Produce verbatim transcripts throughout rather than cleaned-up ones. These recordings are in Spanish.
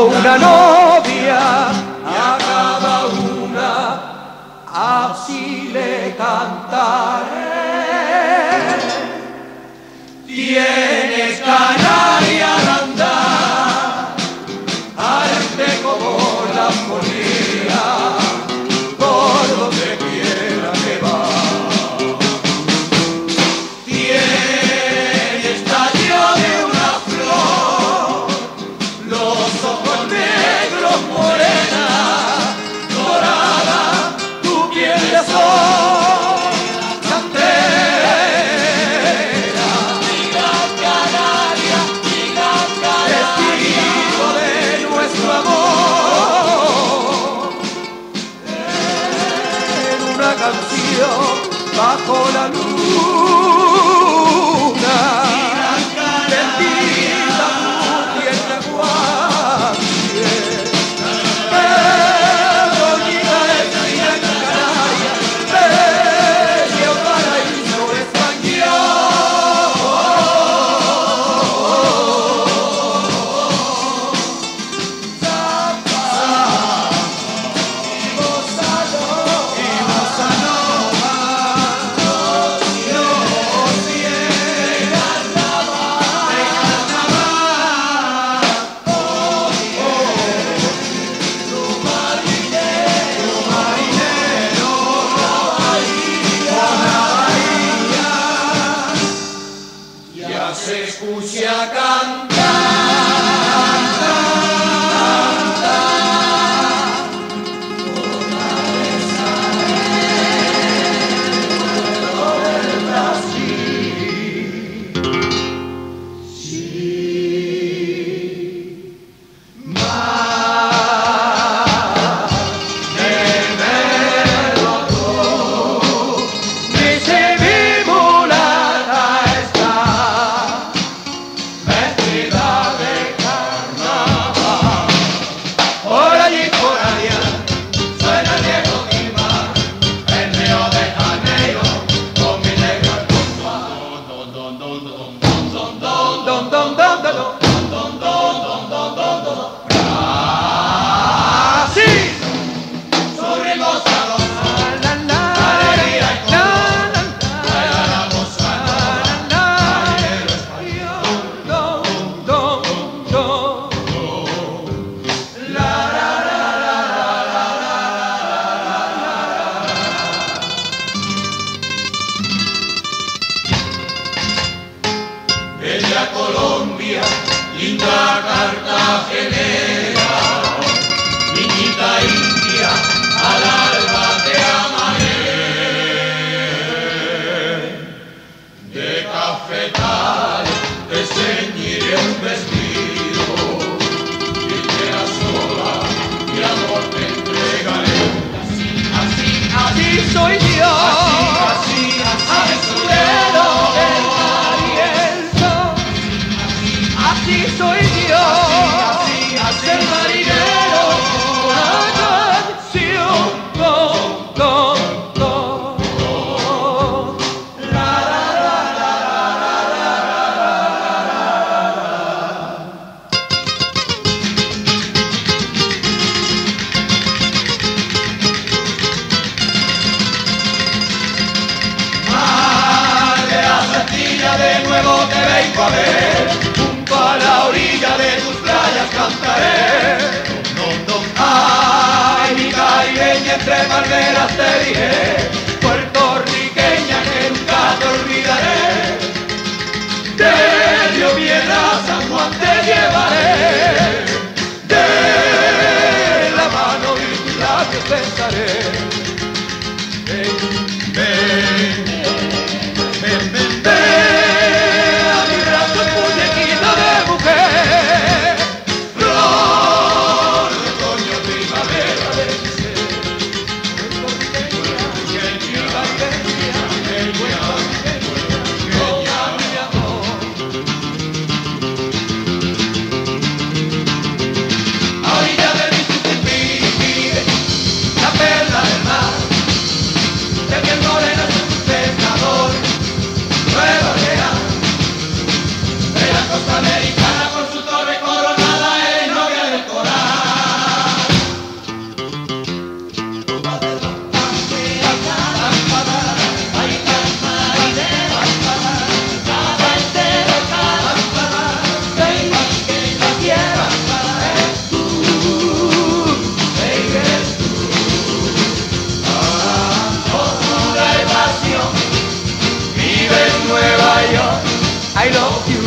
una novia, a cada una así le cantaré. Tienes canaria al andar, arte como la armonía, por donde quiera que va. Tienes tallo de una flor, los ojos negros, morena, dorada, tu piel de sol, cantera, mi gran canaria, mi gran canaria, testigo de nuestro amor. En una canción bajo la luna, bendita tu tierra guardia. Doñita es mi gran canaria, bello paraíso se escucha cantar, por la del Brasil. Sí, más de verlo tú, dice mi mulata está vestida de carnaval. Por allí, por allá, suena el viejo timbar, en Río de Janeiro, con mi negra tumba. Don, don, don, don, don, don, don, don, don, don, don, don, don, don, don, don. Brasil, su ritmo sabroso, alegría y color, baila la bossa nova, marinero español. Don, don, don, la, la, la, la, la, la, la. Bella Colombia, linda Cartagenera, niñita india, al alba te amaré. De cafetal te ceñiré un vestido, y quieras sola, mi amor te entregaré. Así, así, así soy yo, así, así, así, aventurero del mar y el sol. Así soy yo, así, así, el marinero, una canción, don, don, don, la, la, la, la, la, la, Mar de la Santilla, de nuevo te vengo a ver, junto a la orilla de tus playas cantaré. Don, don, ay, mi caribeña, entre palmeras te diré, puertorriqueña que nunca te olvidaré. De Río Piedras, San Juan te llevaré, de la mano y tus labios besaré. Ven, ven, ven, ven, ven a mi brazo, muñequita de mujer, flor de otoño, primavera de mi ser. Puertorriqueña, mi caribeña, puertorriqueña, mi amor. A orilla de mi Mississippi, la perla I love you.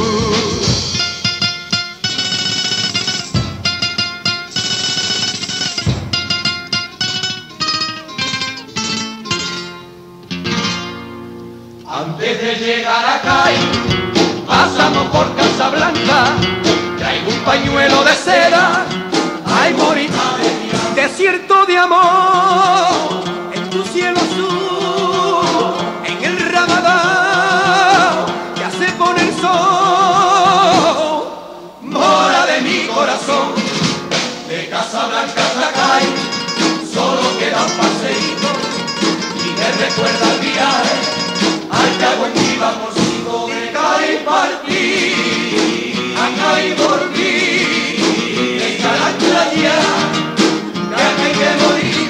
Antes de llegar acá, pasamos por Casablanca, traigo un pañuelo de seda, ay morir, desierto de amor, en tu cielo azul, en el Ramadán, ya se pone el sol, mora de mi corazón, de Casablanca hasta acá, solo queda un paseíto, y me recuerda el viaje, al que hago en mi amorcito de Cali partí, acá y volví, de Calancha ya, que acá hay que morir.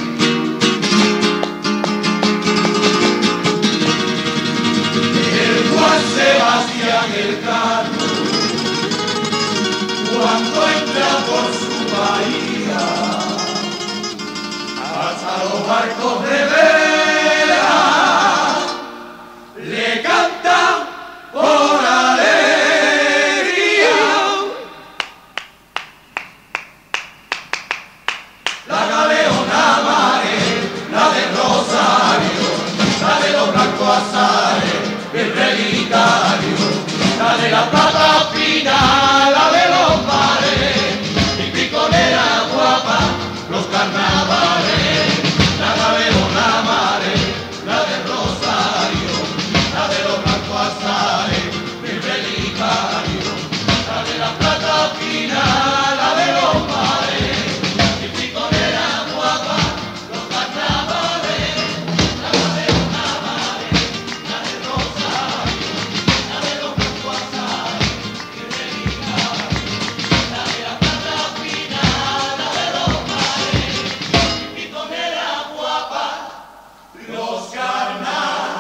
El Juan Sebastián Elcano, cuando entra por su bahía, hasta los barcos de vela, le cantan por alegría. La galeona mare, la de Rosario, la de los blancos azares, el relicario, la de la plata fina, la de los mares, mi piconera guapa, los carnavales. La galeona mare, la de Rosario, la de los blancos azares, el relicario, la de la plata fina, la de los mares, mi piconera guapa, los carnavales, la galeona mare, la de Rosario, la de los blancos azares, el relicario, la de la plata fina, la de los mares, mi piconera guapa, los carnavales.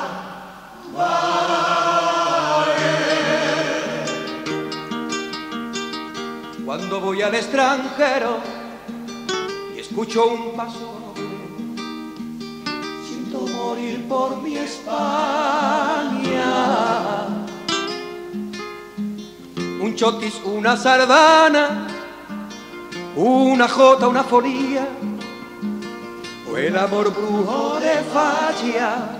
Cuando voy al extranjero y escucho un paso, siento morir por mi España. Un chotis, una sardana, una jota, una folía, o el amor brujo de Falla.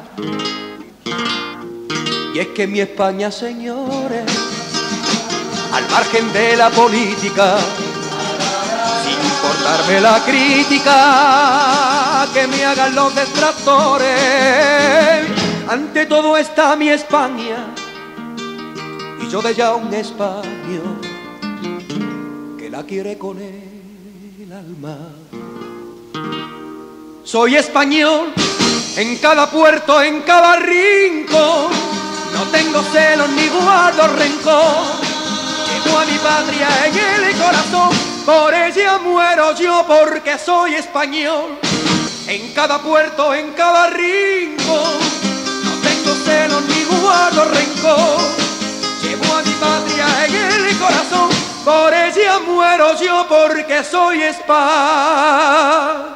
Y es que mi España, señores, al margen de la política, sin importarme la crítica que me hagan los detractores, ante todo está mi España, y yo de ella un español que la quiere con el alma. Soy español en cada puerto, en cada rincón, no tengo celos ni guardo rencor. Llevo a mi patria en el corazón, por ella muero yo porque soy español. En cada puerto, en cada rincón, no tengo celos ni guardo rencor. Llevo a mi patria en el corazón, por ella muero yo porque soy español.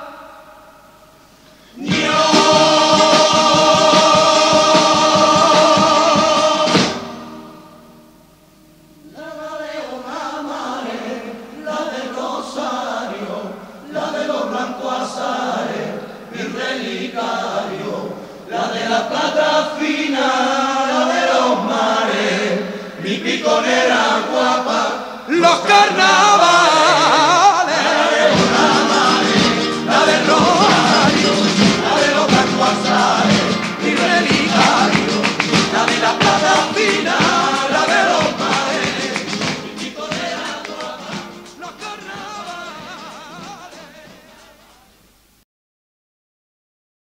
La de la plata fina, la de los mares, mi piconera guapa, los carnavales, la de los mares, la de Rosario, la de los blancos azares, mi relicario, la de la plata fina.